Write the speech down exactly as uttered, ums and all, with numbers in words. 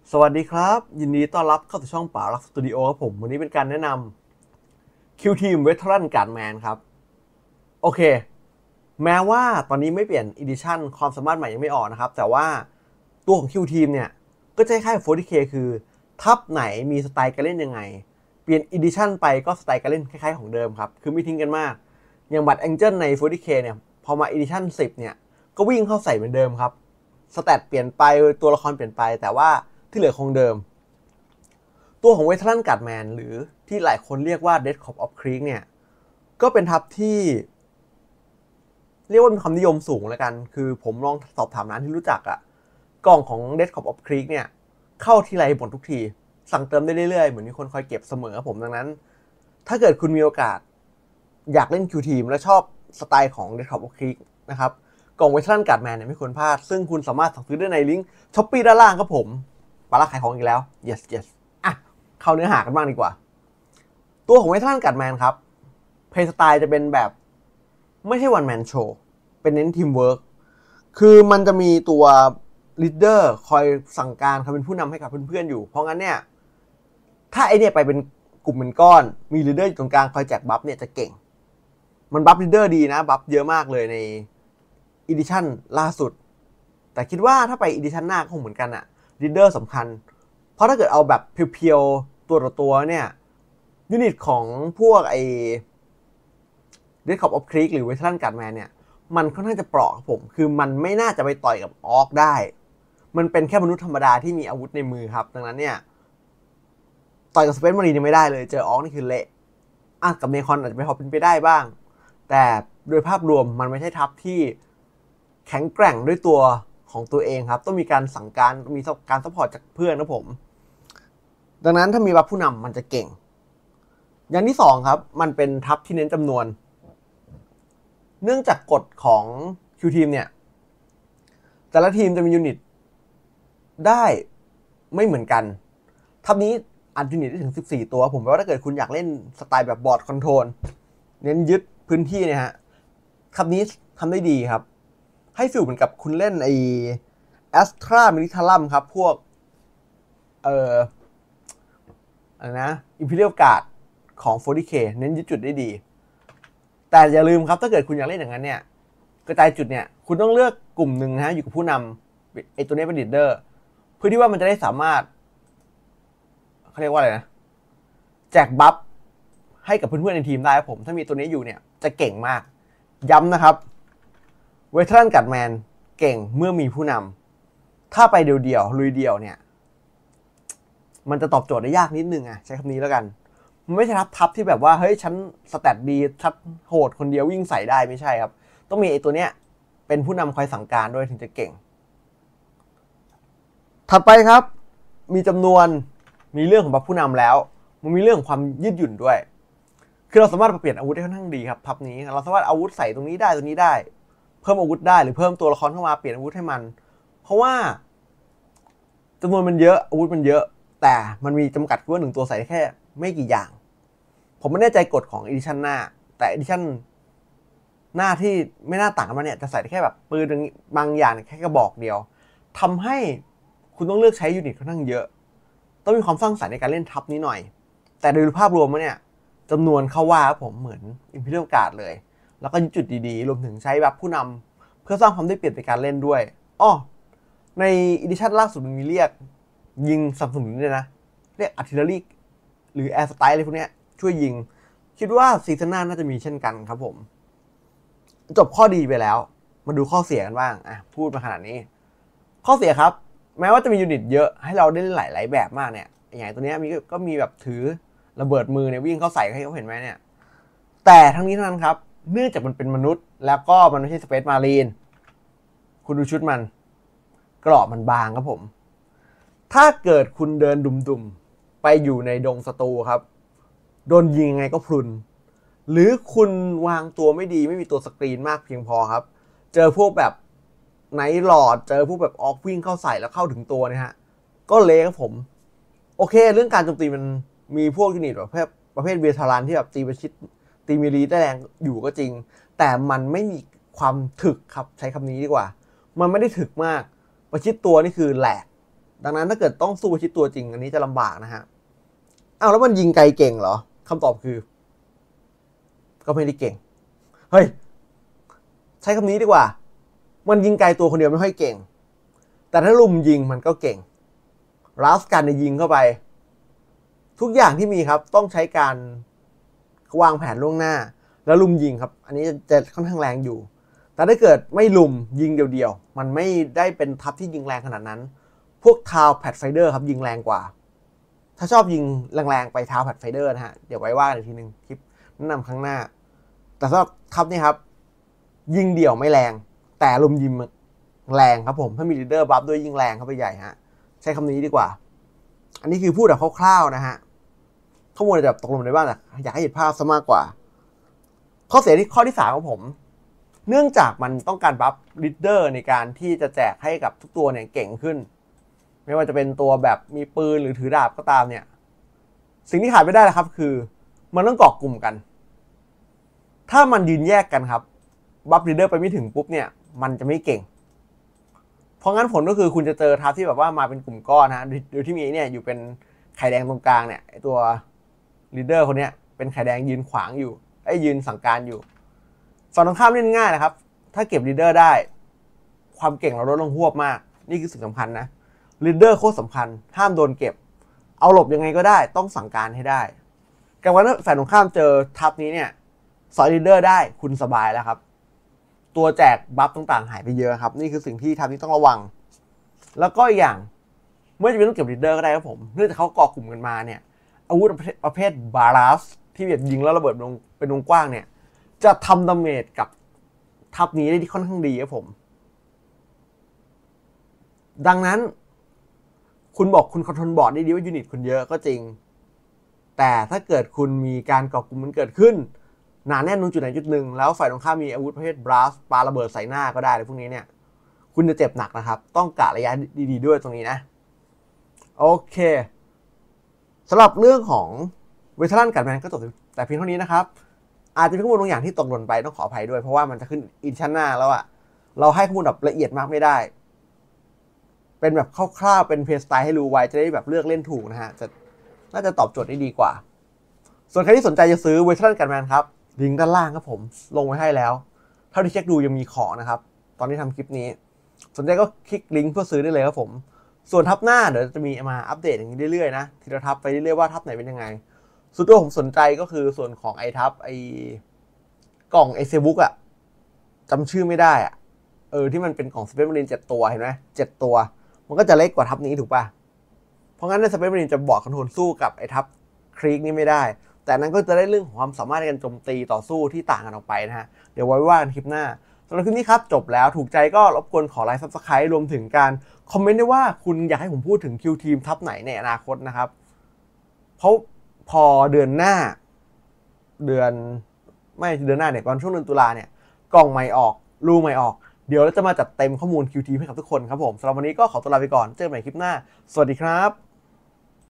สวัสดีครับยินดีต้อนรับเข้าสู่ช่องป่ารักสตูดิโอครับผมวันนี้เป็นการแนะนำ คิว ทีม Veteran Guardman ครับโอเคแม้ว่าตอนนี้ไม่เปลี่ยน Edition ความสามารถใหม่ยังไม่ออกนะครับแต่ว่าตัวของ Q Team เนี่ยก็จะคล้ายๆ โฟร์ตี้ เค คือทับไหนมีสไตล์การเล่นยังไงเปลี่ยน Edition ไปก็สไตล์การเล่นคล้ายๆของเดิมครับคือไม่ทิ้งกันมากอย่างบัตร Angel ใน โฟร์ตี้ เค เนี่ยพอมา Edition สิบเนี่ยก็วิ่งเข้าใส่เหมือนเดิมครับสแตทเปลี่ยนไปตัวละครเปลี่ยนไปแต่ว่าที่เหลือคงเดิมตัวของ Veteran Guardman หรือที่หลายคนเรียกว่า Death Cop of Creek เนี่ยก็เป็นทัพที่เรียกว่ามีความนิยมสูงแล้วกันคือผมลองสอบถามร้านที่รู้จักอะกล่องของ Death Cop of Creek เนี่ยเข้าทีไรหมดทุกทีสั่งเติมได้เรื่อยๆเหมือนมีคนคอยเก็บเสมอผมดังนั้นถ้าเกิดคุณมีโอกาสอยากเล่น Q Team และชอบสไตล์ของ Death Cop of Creek นะครับกล่อง Veteran Guardman เนี่ยไม่ควรพลาดซึ่งคุณสามารถสั่งซื้อได้ในลิงก์ Shopee ด้านล่างครับผมปาราขายของอีกแล้ว yes yes อ่ะเข้าเนื้อหากันบ้างดีกว่าตัวของ Veteran Guardman ครับเพลย์สไตล์จะเป็นแบบไม่ใช่ one man show เป็นเน้นทีมเวิร์กคือมันจะมีตัวลีดเดอร์คอยสั่งการเขาเป็นผู้นำให้กับเพื่อนๆอยู่เพราะงั้นเนี่ยถ้าไอเนี่ยไปเป็นกลุ่มเป็นก้อนมีลีดเดอร์อยู่ตรงกลางคอยแจกบัฟเนี่ยจะเก่งมันบัฟลีดเดอร์ดีนะบัฟเยอะมากเลยในอีดิชั่นล่าสุดแต่คิดว่าถ้าไปอีดิชั่นหน้าก็คงเหมือนกันอะลีดเดอร์สำคัญเพราะถ้าเกิดเอาแบบเพียวๆตัวต่อตัวเนี่ยยูนิตของพวกไอDeath Cop of Creek หรือ Veteran Guardman เนี่ยมันค่อนข้างจะเปราะครับผมคือมันไม่น่าจะไปต่อยกับออกได้มันเป็นแค่มนุษย์ธรรมดาที่มีอาวุธในมือครับดังนั้นเนี่ยต่อยกับสเปซมารีนยังไม่ได้เลยเจอออกนี่คือเละอ่ะกับเนคอนอาจจะไม่พอเป็นไปได้บ้างแต่โดยภาพรวมมันไม่ใช่ทัพที่แข็งแกร่งด้วยตัวของตัวเองครับต้องมีการสั่งการมีการซัพพอร์ตจากเพื่อนนะผมดังนั้นถ้ามีบัฟผู้นำมันจะเก่งอย่างที่สองครับมันเป็นทัพที่เน้นจำนวนเนื่องจากกฎของ Q Team เนี่ยแต่ละทีมจะมียูนิตได้ไม่เหมือนกันทัพนี้อัดยูนิตได้ถึงสิบสี่ตัวผมว่าถ้าเกิดคุณอยากเล่นสไตล์แบบบอร์ดคอนโทรลเน้นยึดพื้นที่เนี่ยฮะทัพนี้ทำได้ดีครับให้ฟีลเหมือนกับคุณเล่นไอ้แอสตรามิลิทารัมครับพวกเอ่ออะไรนะอิมพีเรียลการ์ดของ โฟร์ตี้ เค เน้นยึดจุดได้ดีแต่อย่าลืมครับถ้าเกิดคุณอยากเล่นอย่างนั้นเนี่ยกระจายจุดเนี่ยคุณต้องเลือกกลุ่มหนึ่งนะฮะอยู่กับผู้นำไอตัวนี้เป็นลีดเดอร์เพื่อที่ว่ามันจะได้สามารถเขาเรียกว่าอะไรนะแจกบัฟให้กับเพื่อนๆในทีมได้ครับผมถ้ามีตัวนี้อยู่เนี่ยจะเก่งมากย้ำนะครับเวทเทิร์นกัดแมนเก่งเมื่อมีผู้นำถ้าไปเดี่ยวๆลุยเดี่ยวเนี่ยมันจะตอบโจทย์ได้ยากนิดนึงอ่ะใช้คำนี้แล้วกันมันไม่ใช่ทับทับที่แบบว่าเฮ้ยฉันสแตทดีทับโหดคนเดียววิ่งใส่ได้ไม่ใช่ครับต้องมีไอ้ตัวเนี้ยเป็นผู้นำคอยสั่งการด้วยถึงจะเก่งถัดไปครับมีจำนวนมีเรื่องของผู้นำแล้วมันมีเรื่องของความยืดหยุ่นด้วยคือเราสามารถเปลี่ยนอาวุธได้ค่อนข้างดีครับทับนี้เราสามารถอาวุธใส่ตรงนี้ได้ตรงนี้ได้เพิ่มอาวุธได้หรือเพิ่มตัวละครเข้ามาเปลี่ยนอาวุธให้มันเพราะว่าจำนวนมันเยอะอาวุธมันเยอะแต่มันมีจำกัดว่าหนึ่งตัวใส่แค่ไม่กี่อย่างผมไม่แน่ใจกฎของ Edition หน้าแต่ Edition หน้าที่ไม่น่าต่างกันมาเนี่ยจะใส่ได้แค่แบบปืนบางอย่างแค่กระบอกเดียวทำให้คุณต้องเลือกใช้ยูนิตค่อนข้างเยอะต้องมีความสร้างสรรค์ในการเล่นทับนี้หน่อยแต่โดยภาพรวมแล้วเนี่ยจำนวนเข้าว่าผมเหมือน Imperial Guard เลยแล้วก็จุดดีๆรวมถึงใช้แบบผู้นำเพื่อสร้างความได้เปรียบในการเล่นด้วยอ้อใน Edition ล่าสุดมันมีเรียกยิงสนับสนุนด้วยนะเรียก Artillery หรือ Air Strike อะไรพวกนี้ช่วยยิงคิดว่าซีซั่นหน้าน่าจะมีเช่นกันครับผมจบข้อดีไปแล้วมาดูข้อเสียกันบ้างอ่ะพูดมาขนาดนี้ข้อเสียครับแม้ว่าจะมียูนิตเยอะให้เราได้เล่นหลายๆแบบมากเนี่ยอย่างตัวนี้มีก็มีแบบถือระเบิดมือเนี่ยวิ่งเข้าใส่ให้เขาเห็นไหมเนี่ยแต่ทั้งนี้ทั้งนั้นครับเนื่องจากมันเป็นมนุษย์แล้วก็มันไม่ใช่สเปซมารีนคุณดูชุดมันกรอบมันบางครับผมถ้าเกิดคุณเดินดุมๆไปอยู่ในดงศัตรูครับโดนยิงไงก็พลุนหรือคุณวางตัวไม่ดีไม่มีตัวสกรีนมากเพียงพอครับเจอพวกแบบไนท์ลอร์ดเจอพวกแบบออกวิ่งเข้าใส่แล้วเข้าถึงตัวเนี่ยฮะก็เละครับผมโอเคเรื่องการโจมตีมันมีพวกยูนิตแบบประเภทเวทารันที่แบบตีประชิดตีมีรีได้แรงอยู่ก็จริงแต่มันไม่มีความถึกครับใช้คำนี้ดีกว่ามันไม่ได้ถึกมากประชิดตัวนี่คือแหลกดังนั้นถ้าเกิดต้องสู้ชิดตัวจริงอันนี้จะลำบากนะฮะอ้าวแล้วมันยิงไกลเก่งเหรอคำตอบคือก็ไม่ได้เก่งเฮ้ยใช้คำนี้ดีกว่ามันยิงไกลตัวคนเดียวไม่ค่อยเก่งแต่ถ้าลุมยิงมันก็เก่งรัสกันในยิงเข้าไปทุกอย่างที่มีครับต้องใช้การวางแผนล่วงหน้าแล้วลุมยิงครับอันนี้จะค่อนข้างแรงอยู่แต่ถ้าเกิดไม่ลุมยิงเดียวๆมันไม่ได้เป็นทัพที่ยิงแรงขนาดนั้นพวกทาวแพดไฟเดอร์ครับยิงแรงกว่าถ้าชอบยิงแรงๆไปทาวแพดไฟเดอร์นะฮะเดี๋ยวไว้ว่ากันอีกทีนึงคลิปแนะนำครั้งหน้าแต่สำหรับทัพนี้ครับยิงเดี่ยวไม่แรงแต่ลุมยิงแรงครับผมถ้ามีลีดเดอร์บัฟด้วยยิงแรงเข้าไปใหญ่ฮะใช้คำนี้ดีกว่าอันนี้คือพูดแบบคร่าวๆนะฮะข้อมูลจะตกลงในบ้างแต่อยากให้เห็นภาพซะมากกว่าข้อเสียที่ข้อที่สามของผมเนื่องจากมันต้องการบัฟลีดเดอร์ในการที่จะแจกให้กับทุกตัวเนี่ยเก่งขึ้นไม่ว่าจะเป็นตัวแบบมีปืนหรือถือดาบก็ตามเนี่ยสิ่งที่ขาดไม่ได้นะครับคือมันต้องเกาะกลุ่มกันถ้ามันยืนแยกกันครับบัฟลีดเดอร์ไปไม่ถึงปุ๊บเนี่ยมันจะไม่เก่งเพราะงั้นผลก็คือคุณจะเจอทัพที่แบบว่ามาเป็นกลุ่มก้อนนะโดยที่มีเนี่ยอยู่เป็นไข่แดงตรงกลางเนี่ยไอตัวลีดเดอร์คนนี้เป็นไข่แดงยืนขวางอยู่ไอ้ยืนสั่งการอยู่ฝั่งตรงข้ามเล่นง่ายนะครับถ้าเก็บลีดเดอร์ได้ความเก่งเราลดลงหวบมากนี่คือสิ่งสำคัญนะลีดเดอร์โคตรสำคัญห้ามโดนเก็บเอาหลบยังไงก็ได้ต้องสั่งการให้ได้การว่าฝ่ายตรงข้ามเจอทัพนี้เนี่ยสอยลีดเดอร์ได้คุณสบายแล้วครับตัวแจกบัฟต่างๆหายไปเยอะครับนี่คือสิ่งที่ทัพนี้ต้องระวังแล้วก็อีกอย่างเมื่อจะเป็นต้องเก็บลีดเดอร์ก็ได้ครับผมเนื่องจากเขาเกาะกลุ่มกันมาเนี่ยอาวุธประเภทบารัสที่แบบยิงแล้วระเบิดเป็นวงกว้างเนี่ยจะทำดาเมจกับทัพนี้ได้ค่อนข้างดีครับผมดังนั้นคุณบอกคุณคอนโทรลบอร์ดได้ดีว่ายูนิตคุณเยอะก็จริงแต่ถ้าเกิดคุณมีการก่อกลุ่มมันเกิดขึ้นหนาแน่นตรงจุดไหนจุดหนึ่งแล้วฝ่ายตรงข้ามมีอาวุธประเภทบลัสปาระเบิดใส่หน้าก็ได้อะไรพวกนี้เนี่ยคุณจะเจ็บหนักนะครับต้องกะระยะดีๆด้วยตรงนี้นะโอเคสำหรับเรื่องของเวทลันกัดแมนก็จบแต่เพียงเท่านี้นะครับอาจจะมีข้อมูลบางอย่างที่ตกหล่นไปต้องขออภัยด้วยเพราะว่ามันจะขึ้นอินชั้นหน้าแล้วอะเราให้ข้อมูลแบบละเอียดมากไม่ได้เป็นแบบคร่าวๆเป็นเพลย์สไตล์ให้รู้ไว้จะได้แบบเลือกเล่นถูกนะฮะจะน่าจะตอบโจทย์ได้ดีกว่าส่วนใครที่สนใจจะซื้อเวทลันกัดแมนครับลิงก์ด้านล่างครับผมลงไว้ให้แล้วเท่าที่เช็คดูยังมีของนะครับตอนที่ทำคลิปนี้สนใจก็คลิกลิงก์เพื่อซื้อได้เลยครับผมส่วนทับหน้าเดี๋ยวจะมีมาอัปเดตอย่างนี้เรื่อยๆนะทีละทับไปเรื่อยๆว่าทับไหนเป็นยังไงส่วนตัวผมสนใจก็คือส่วนของไอทับไอกล่องไอเซบุ๊กอะจำชื่อไม่ได้อะเออที่มันเป็นของสเปซมารีนเจ็ดตัวเห็นไหมเจ็ดตัวมันก็จะเล็กกว่าทับนี้ถูกป่ะเพราะงั้นในสเปซมารีนจะบอร์ดคอนโทรลสู้กับไอทับครีกนี้ไม่ได้แต่นั้นก็จะได้เรื่องของความสามารถในการโจมตีต่อสู้ที่ต่างกันออกไปนะฮะเดี๋ยวไว้ว่ากันคลิปหน้าสำหรับคลิปนี้ครับจบแล้วถูกใจก็รบกวนขอไลค์ซับสไครต์รวมถึงการคอมเมนต์ด้วยว่าคุณอยากให้ผมพูดถึงคิวทีมทัพไหนในอนาคตนะครับเพราะพอเดือนหน้าเดือนไม่เดือนหน้าเนี่ยก่อนช่วงเดือนตุลาเนี่ยกล่องใหม่ออกรูใหม่ออกเดี๋ยวเราจะมาจัดเต็มข้อมูล คิว ที ให้กับทุกคนครับผมสำหรับวันนี้ก็ขอตัวลาไปก่อนเจอกันใหม่คลิปหน้าสวัสดีครับ